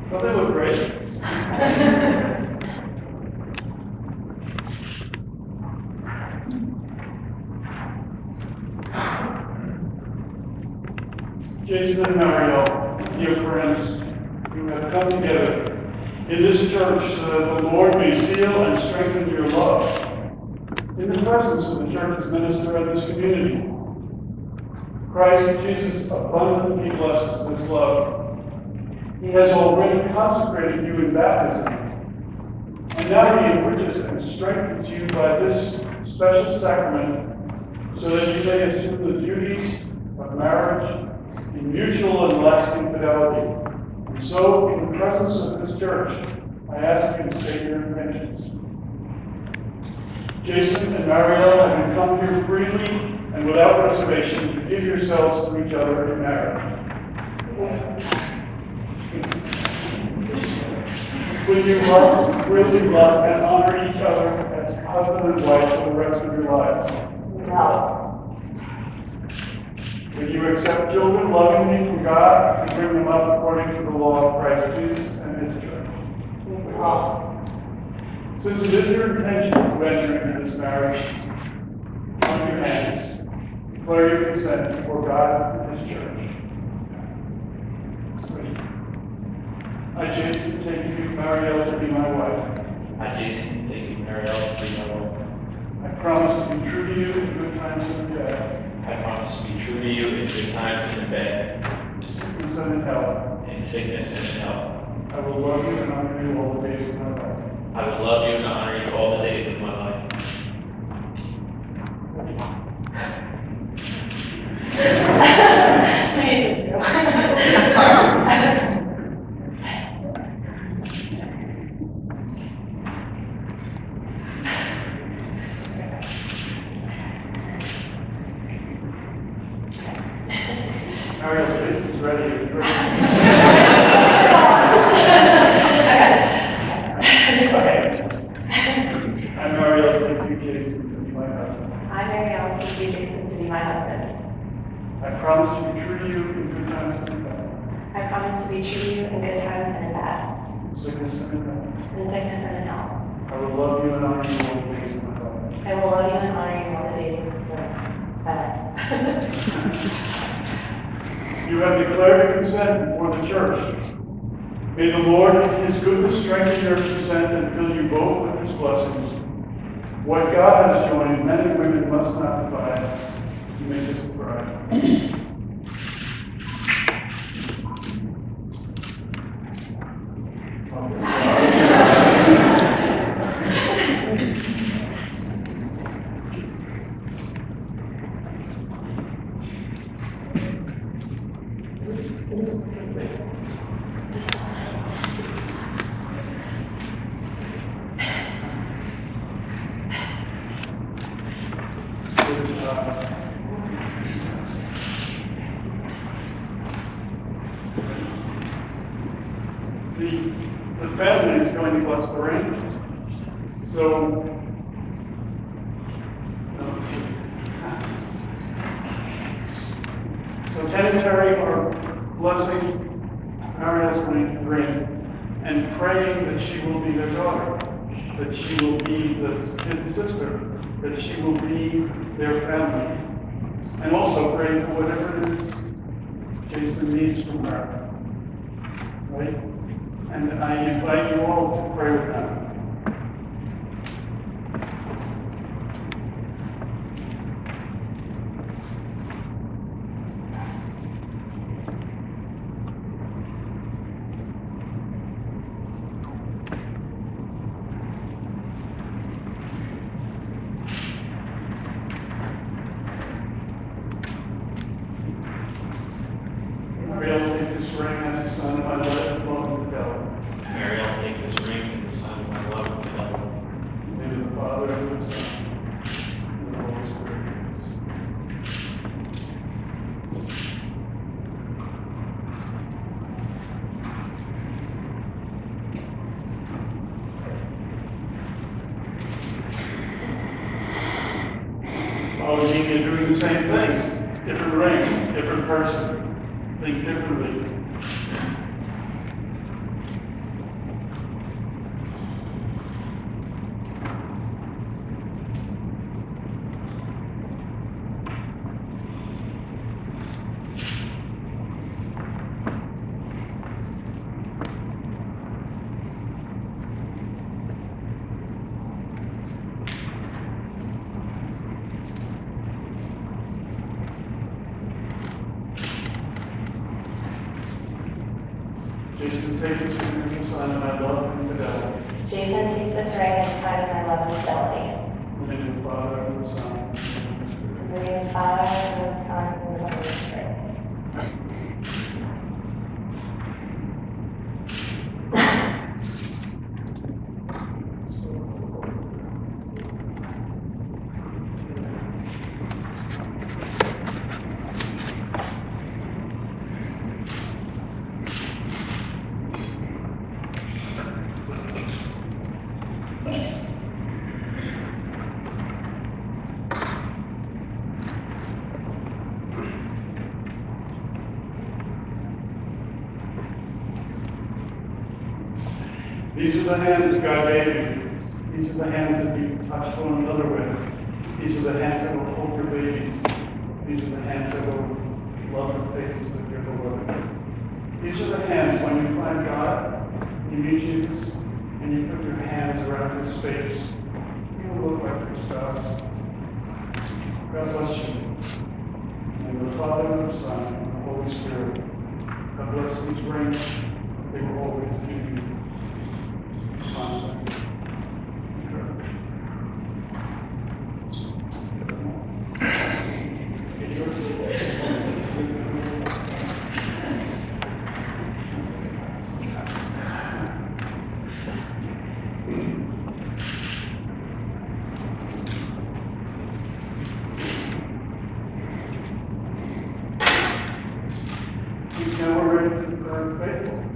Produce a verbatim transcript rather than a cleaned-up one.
Well, they look great. Jason and Marielle, dear friends, who have come together in this church so that the Lord may seal and strengthen your love in the presence of the church's minister and this community. Christ Jesus abundantly blesses this love. He has already consecrated you in baptism, and now He enriches and strengthens you by this special sacrament so that you may assume the duties of marriage in mutual and lasting fidelity. And so, in the presence of this church, I ask you to state your intentions. Jason and Marielle, have you come here freely and without reservation to give yourselves to each other in marriage? Will you love, really love, and honor each other as husband and wife for the rest of your lives? No. Will you accept children lovingly from God and bring them up according to the law of Christ Jesus and His church? No. Since it is your intention to enter into this marriage, on your hands, declare your consent before God and His church. I, Jason, take you, Marielle, to be my wife. I, Jason, take you, Marielle, to be my wife. I promise to be true to you in good times and in bad. I promise to be true to you in good times and in bad, In sickness and in health. in sickness and in health. I will love you and honor you all the days of my life. I will love you and honor you all the days of my life. Marielle, Jason's ready. I'm Marielle, take you, Jason, to be my husband. I'm Marielle, take you, Jason, to be my husband. I promise to be true to you in good times and in bad. I promise to be true to you in good times and in bad, In sickness and in health. in sickness and in health. I will love you and honor you all the days of my life. I will love you and honor you all the days of my life. You have declared your consent before the church. May the Lord in His goodness strengthen your consent and fill you both with His blessings. What God has joined, men and women must not divide. You make us the bride. The, the family is going to bless the ring. So, so Ken and Terry are blessing Marielle's ring and praying that she will be their daughter, that she will be the kid's sister, that she will be their family, and also praying for whatever it is Jason needs from her. Right? And I invite you all to pray with them. Marielle, take this ring as the sign of my love and love with God. Marielle, take this ring as a sign of my love and fidelity. In the name of the Father, and the Son, and the Holy Spirit. Oh, you mean you're doing the same thing? Different ring, different person. Think differently. Jason, take this ring as a sign of my love and fidelity. Jason, take this ring as a sign of my love and fidelity. In the name of the Father, and the Son, and the Holy In Spirit. the name of the Father, and the Son, and the Holy Spirit. These are the hands that God gave you. These are the hands that you touch one another with. These are the hands that will hold your babies. These are the hands that will love the faces of your beloved. These are the hands when you find God, you meet Jesus, and you put your hands around his face. You will look like your spouse. God bless you. And the Father, and the Son, and the Holy Spirit. God bless these rings. They will always be you. Constant. Now we're ready for faithful.